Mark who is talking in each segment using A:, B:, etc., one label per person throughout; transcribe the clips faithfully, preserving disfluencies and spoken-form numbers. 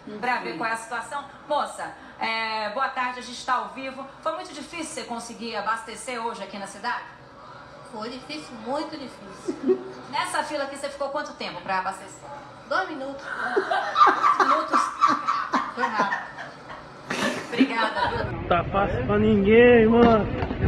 A: Pra ver qual é a situação. Moça, é, boa tarde, a gente está ao vivo. Foi muito difícil você conseguir abastecer hoje aqui na cidade?
B: Foi difícil, muito difícil.
A: Nessa fila aqui você ficou quanto tempo para abastecer?
B: Dois minutos.
A: Dois minutos? Foi rápido. Obrigada, viu?
C: Tá fácil pra ninguém, mano.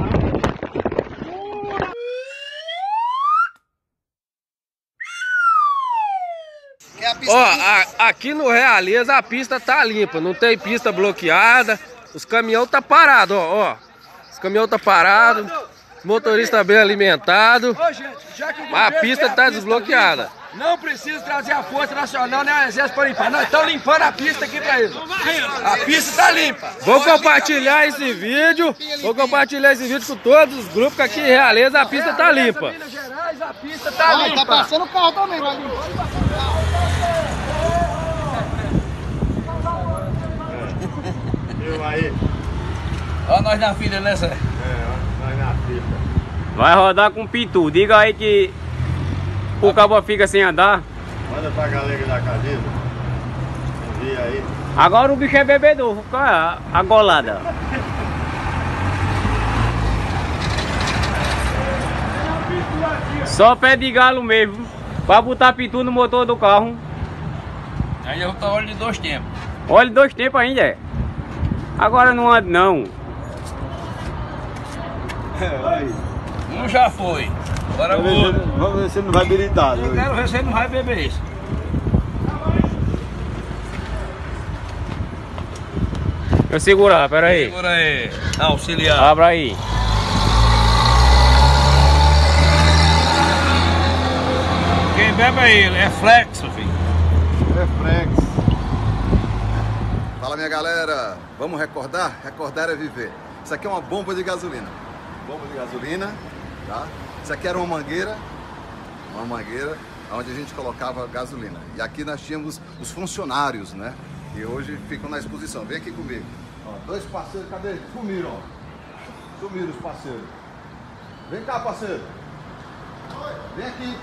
C: Ó, a, aqui no Realeza a pista tá limpa, não tem pista bloqueada. Os caminhão tá parado, ó, ó. Os caminhão tá parado, motorista bem alimentado. A pista tá desbloqueada.
D: Não precisa trazer a Força Nacional nem o Exército para limpar. Nós estamos limpando a pista aqui pra eles. A pista está limpa.
C: Vou compartilhar esse vídeo. Vou compartilhar esse vídeo com todos os grupos que aqui em Realeza a pista tá limpa.
D: Minas Gerais, a pista tá limpa.
E: Tá passando o carro também, vai limpar. Viu aí?
D: Olha nós na fila, né, Zé?
E: É, nós na pista.
F: Vai rodar com pitu. Diga aí que o cabo fica sem andar.
E: Manda pra galera da camisa. Envia aí.
F: Agora o bicho é bebedor, fica a golada. Só pé de galo mesmo, pra botar pitu no motor do carro.
D: Aí eu tô óleo de dois tempos.
F: Óleo de dois tempos ainda é. Agora não anda não.
D: Um já foi. Agora o outro.
E: Vamos ver se ele não vai habilitar.
D: Eu quero ver se ele não vai beber isso.
F: Eu segurar, pera aí.
D: Segura aí. Auxiliar.
F: Abra aí.
D: Quem bebe é ele, é flexo, filho.
E: Reflex. Fala, minha galera. Vamos recordar? Recordar é viver. Isso aqui é uma bomba de gasolina. Bomba de gasolina, tá? Isso aqui era uma mangueira. Uma mangueira onde a gente colocava gasolina. E aqui nós tínhamos os funcionários, né? E hoje ficam na exposição. Vem aqui comigo. Ó, dois parceiros, cadê eles? Sumiram, ó. Sumiram os parceiros. Vem cá, parceiro. Vem aqui.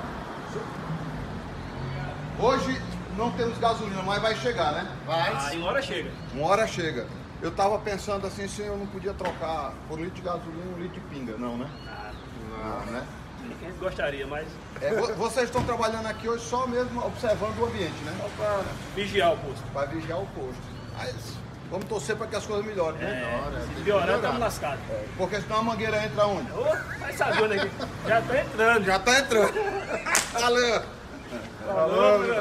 E: Hoje não temos gasolina, mas vai chegar, né? Vai.
D: Ah, uma hora chega.
E: Uma hora chega. Eu tava pensando assim, se eu não podia trocar por litro de gasolina um litro de pinga, não, né? Não, né?
D: Quem gostaria, mas
E: É, vo- vocês estão trabalhando aqui hoje só mesmo observando o ambiente, né?
D: só pra vigiar o posto.
E: Para vigiar o posto. Mas vamos torcer para que as coisas melhorem, né?
D: É, se piorar, estamos lascados.
E: É, porque senão a mangueira entra onde?
D: Ô, vai saber onde é que já tá entrando.
E: Já tá entrando. Valeu.
D: Falou, meu.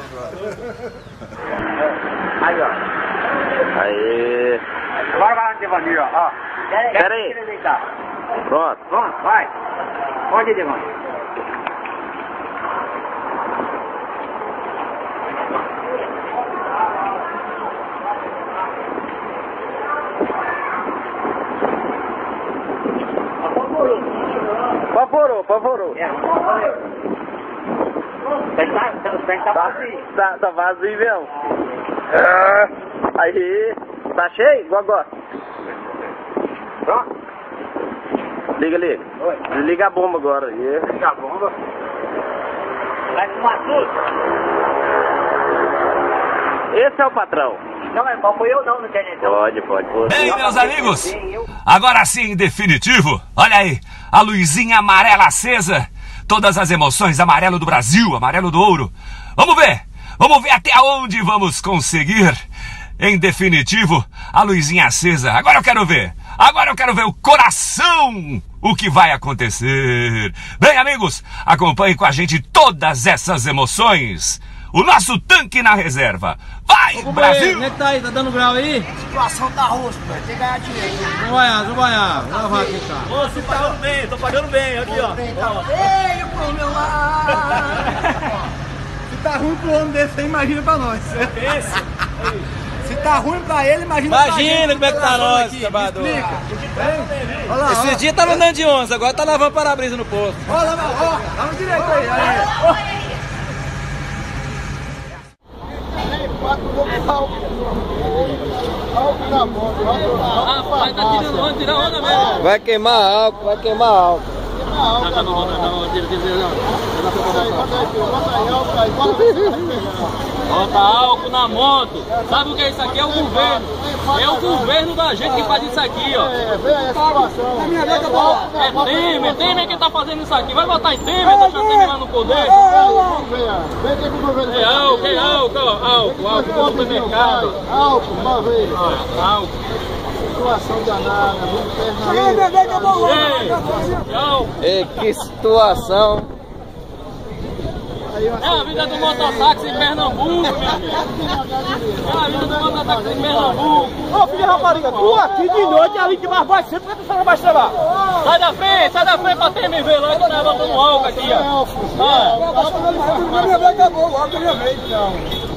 F: Aí, ó. Aí.
G: Agora vai Devani, ó. ó.
F: Pera aí. Pronto.
G: Pronto, vai. Pode ir, Devani.
F: Pavorou, pavorou.
G: É, valeu. Tá, tá, tá vazio.
F: Tá, tá vazio mesmo. Ah, aí. Tá cheio? Igual agora.
G: Pronto.
F: Liga, liga.
G: Oi.
F: Desliga a bomba agora. Yeah.
G: Liga a bomba. Vai fumar tudo.
F: Esse é o patrão.
G: Não, é bom, foi eu não, não tem então.
F: Pode, pode, pode.
H: Bem, meus amigos, agora sim, em definitivo, olha aí, a luzinha amarela acesa, todas as emoções, amarelo do Brasil, amarelo do ouro. Vamos ver, vamos ver até onde vamos conseguir, em definitivo, a luzinha acesa. Agora eu quero ver, agora eu quero ver o coração, o que vai acontecer. Bem, amigos, acompanhem com a gente todas essas emoções. O nosso tanque na reserva. Vai,
C: Ô,
H: Brasil!
C: como é que tá aí? Tá dando grau aí?
G: A situação tá roxa, velho. Tem que ganhar dinheiro.
C: Não vai, não vai, não vai aqui, cara.
D: Ô, você tá pagando bem, tô pagando bem, aqui, ó.
G: Veio pro meu lado.
C: Se tá ruim pro homem desse aí, imagina pra nós.
D: Esse,
C: Se tá ruim pra ele, imagina,
I: Imagina como é que tá nós, trabalhador.
C: Olha lá,
I: Esse dia tava andando de onze, agora tá lavando para-brisa no posto.
C: olha lá, ó, lá no direito aí. aí.
I: Vai queimar álcool, vai queimar álcool. Não, não, não, tira, tira, tira, não. Bota álcool na moto. Sabe o que é isso aqui? É o governo. É o governo da gente que faz isso aqui, ó. É Temer, Temer que tá fazendo isso aqui. Vai botar em Temer, deixar Temer lá no poder. É álcool, é álcool, álcool, álcool no supermercado.
J: Álcool, uma vez.
I: Álcool.
J: Situação danada,
C: Ei, que situação.
I: É a vida do mototáxi em Pernambuco, meu filho. É a vida do mototáxi em Pernambuco.
J: Ô filho de rapariga, tu aqui de noite é ali que mais vai ser, por que tu só não vai trabalhar?
I: Sai da frente, sai da frente pra ter me ver lá que tá botando álcool aqui, ó.
J: A minha vez acabou, logo a minha vez, não.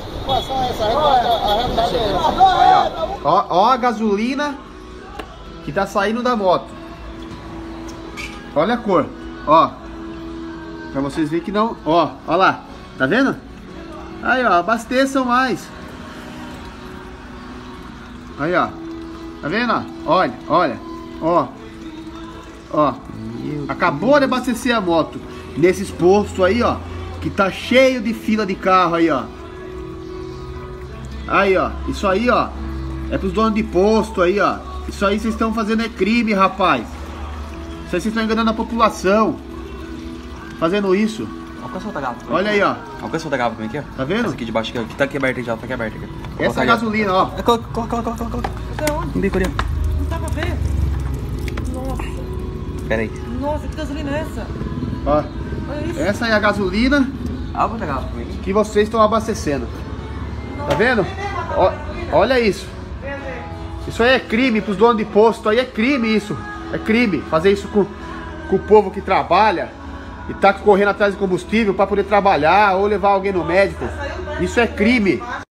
K: Ó, ó a gasolina que tá saindo da moto. Olha a cor, ó. Pra vocês verem que não, ó, ó lá, tá vendo? Aí, ó, abasteçam mais. Aí, ó, tá vendo, ó? Olha, olha, ó, ó. Acabou de abastecer a moto nesses postos aí, ó, que tá cheio de fila de carro aí, ó. Aí, ó, isso aí, ó, é pros donos de posto aí, ó. Isso aí vocês estão fazendo é crime, rapaz. Isso aí vocês estão enganando a população. Fazendo isso.
L: Alcança outra garrafa.
K: Olha aí, ó.
L: Alcança outra garrafa também aqui, ó.
K: Tá vendo?
L: Essa aqui de baixo aqui, ó. Que tá aqui aberta já, tá aqui aberta aqui.
K: Essa é a gasolina, ó.
L: Coloca, coloca, coloca, coloca, coloca.
M: Até onde?
L: Um bico ali, ó.
M: Não dá pra ver. Nossa.
L: Pera aí.
M: Nossa, que gasolina é essa?
K: Ó. Essa é a gasolina
L: Abre outra garrafa também.
K: que vocês estão abastecendo. Tá vendo? Ó, olha isso. Isso aí é crime pros donos de posto. Aí é crime isso. É crime. Fazer isso com, com o povo que trabalha e tá correndo atrás de combustível para poder trabalhar ou levar alguém no médico. Isso é crime.